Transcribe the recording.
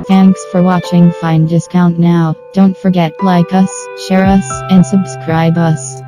Thanks for watching. Find discount now. Don't forget like us, share us, and subscribe us.